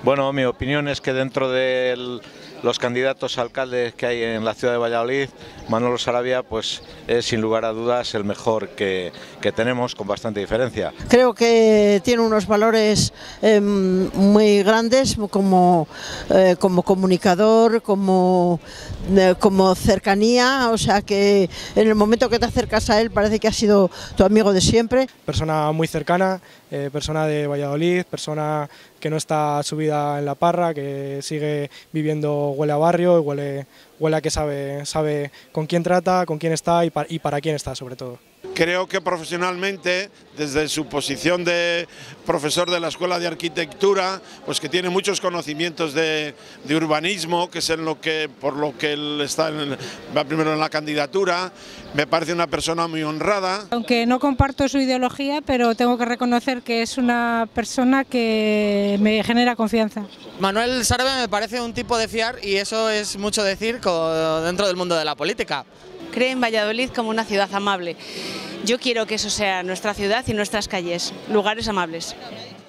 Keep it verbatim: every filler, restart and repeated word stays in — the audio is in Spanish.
Bueno, mi opinión es que dentro de los candidatos a alcaldes que hay en la ciudad de Valladolid, Manolo Sarabia pues es sin lugar a dudas el mejor que, que tenemos, con bastante diferencia. Creo que tiene unos valores eh, muy grandes como, eh, como comunicador, como, eh, como cercanía, o sea que en el momento que te acercas a él parece que ha sido tu amigo de siempre. Persona muy cercana, eh, persona de Valladolid, persona que no está subida en la parra, que sigue viviendo, huele a barrio, huele, huele a que sabe, sabe con quién trata, con quién está y para, y para quién está sobre todo. Creo que profesionalmente, desde su posición de profesor de la Escuela de Arquitectura, pues que tiene muchos conocimientos de, de urbanismo, que es en lo que, por lo que él está en, va primero en la candidatura. Me parece una persona muy honrada. Aunque no comparto su ideología, pero tengo que reconocer que es una persona que me genera confianza. Manuel Sarabia me parece un tipo de fiar y eso es mucho decir dentro del mundo de la política. Cree en Valladolid como una ciudad amable. Yo quiero que eso sea nuestra ciudad y nuestras calles, lugares amables.